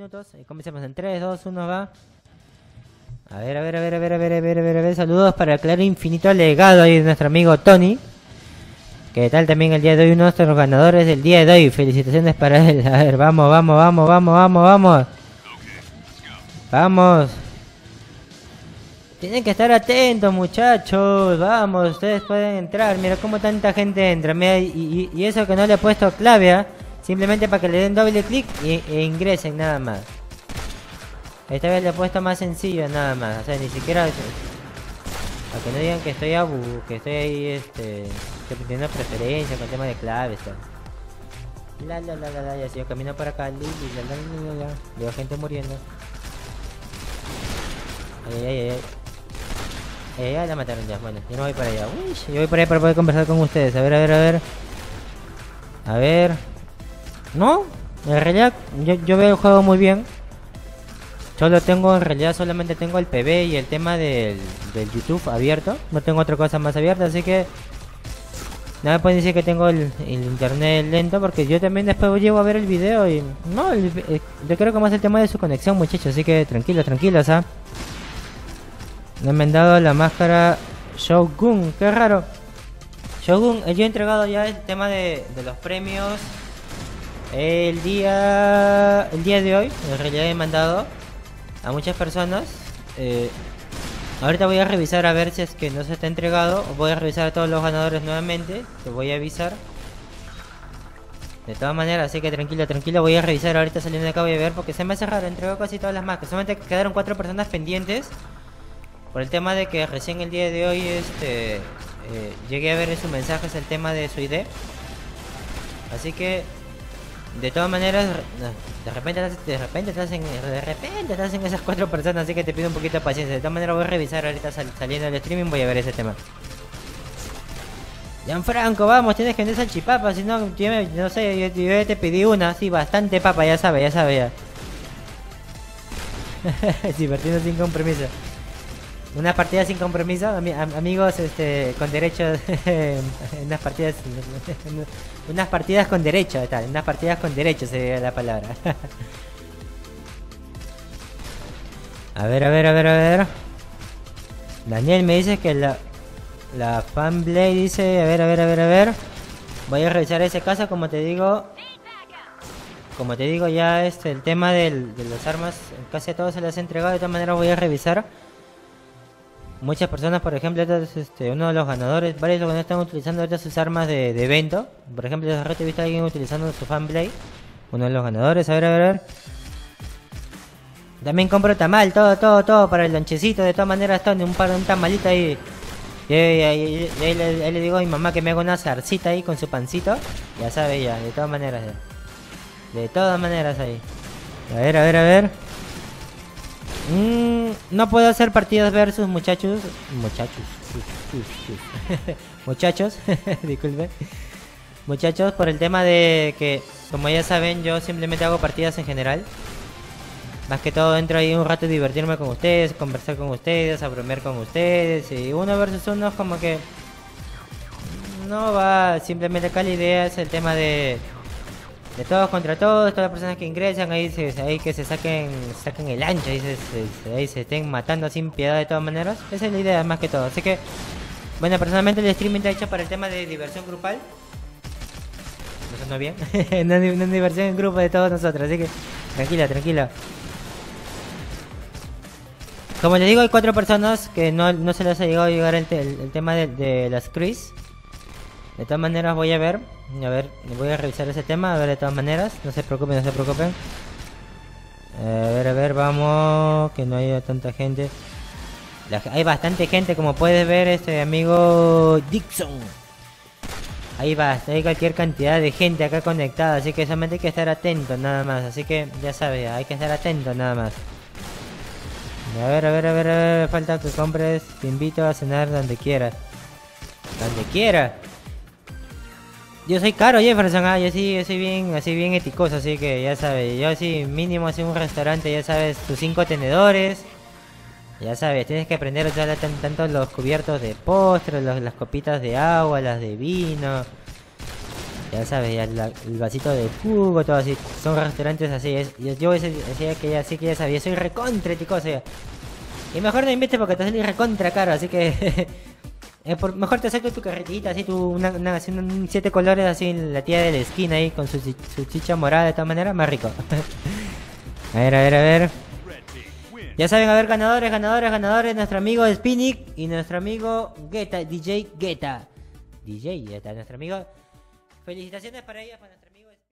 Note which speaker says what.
Speaker 1: minutos. Comencemos en 3, 2, 1, va. A ver. Saludos para el claro infinito legado ahí de nuestro amigo Tony. ¿Qué tal también el día de hoy? Uno de nuestros ganadores del día de hoy. Felicitaciones para él. A ver, vamos. Vamos. Tienen que estar atentos, muchachos. Vamos, ustedes pueden entrar. Mira cómo tanta gente entra. Mira, y eso que no le he puesto clave, simplemente para que le den doble clic e ingresen nada más. Esta vez le he puesto más sencillo nada más. O sea, ni siquiera... Para que no digan que estoy que estoy ahí, estoy teniendo preferencia con el tema de claves. Ya si yo camino por acá, veo gente muriendo. Ay, la mataron ya. Bueno, yo no voy para allá. Uy, yo voy para allá para poder conversar con ustedes. A ver. No, en realidad yo veo el juego muy bien. En realidad solamente tengo el PB y el tema del YouTube abierto. No tengo otra cosa más abierta, así que no me pueden decir que tengo el internet lento, porque yo también después llego a ver el video y... No, yo creo que más el tema de su conexión, muchachos, así que tranquilos, Me han dado la máscara Shogun, qué raro. Shogun, yo he entregado ya el tema de los premios el día de hoy. En realidad he mandado a muchas personas. Ahorita voy a revisar a ver si es que no se está entregado. Voy a revisar a todos los ganadores nuevamente. Te voy a avisar. De todas maneras, así que tranquilo. Voy a revisar ahorita saliendo de acá. Voy a ver porque se me hace raro. Entregó casi todas las máscaras. Solamente quedaron 4 personas pendientes. Por el tema de que recién el día de hoy llegué a ver en sus mensajes el tema de su ID. Así que de todas maneras, de repente estás en esas 4 personas, así que te pido un poquito de paciencia. De todas maneras voy a revisar ahorita saliendo del streaming, voy a ver ese tema. Gianfranco, vamos, tienes que vender salchipapa, si no, no sé, yo te pedí una, sí, bastante papa, ya sabe ya. Divertido sin compromiso. Una partida sin compromiso, amigos, con derechos, unas partidas con derecho, tal, unas partidas con derecho sería la palabra. A ver. Daniel me dice que la fanblade dice, a ver. Voy a revisar ese caso, como te digo ya el tema de las armas, casi a todos se las he entregado, de todas maneras voy a revisar. Muchas personas, por ejemplo, uno de los ganadores, varios los que están utilizando ahorita sus armas de evento. Por ejemplo, de repente he visto a alguien utilizando su fanblade. Uno de los ganadores, a ver. También compro tamal, todo para el lonchecito. De todas maneras, Tony, un tamalito ahí. Y ahí le digo a mi mamá que me haga una zarcita ahí con su pancito. Ya sabe ya, de todas maneras. Ahí. A ver. No puedo hacer partidas versus muchachos. Disculpen. Muchachos, por el tema de que, como ya saben, yo simplemente hago partidas en general. Más que todo entro ahí un rato a divertirme con ustedes, conversar con ustedes, a bromear con ustedes. Y uno versus uno es como que no va. Simplemente acá la idea es el tema de todos contra todas las personas que ingresan, ahí que se saquen el ancho, ahí se estén matando sin piedad de todas maneras. Esa es la idea más que todo. Así que, bueno, personalmente el streaming está hecho para el tema de diversión grupal. ¿No sonó bien? Una diversión en grupo de todos nosotros, así que tranquila. Como les digo, hay 4 personas que no se les ha llegado a llegar el tema de las Chris. De todas maneras voy a ver, voy a revisar ese tema, a ver, de todas maneras, no se preocupen. A ver, vamos, que no haya tanta gente. Hay bastante gente, como puedes ver, amigo Dixon. Hay cualquier cantidad de gente acá conectada, así que solamente hay que estar atento nada más, así que ya sabes, hay que estar atento nada más. A ver, falta que compres, te invito a cenar donde quieras. Yo soy caro, Jefferson, yo sí soy bien eticoso, así que ya sabes, yo sí mínimo así un restaurante, ya sabes, tus 5 tenedores, ya sabes, tienes que aprender a usar tanto los cubiertos de postre, las copitas de agua, las de vino, Ya sabes, ya el vasito de jugo, todo así. Son restaurantes así. Yo decía que ya sí que ya sabía, soy recontra ticoso ya. Y mejor no invites porque te sale recontra caro, así que mejor te acepto tu carretita, así así un 7 colores así en la tía de la esquina ahí con su chicha morada de todas maneras, más rico. A ver, a ver, a ver. Ya saben, a ver, ganadores, nuestro amigo Spinic y nuestro amigo Guetta, DJ Guetta. DJ Guetta, nuestro amigo. Felicitaciones para ellos.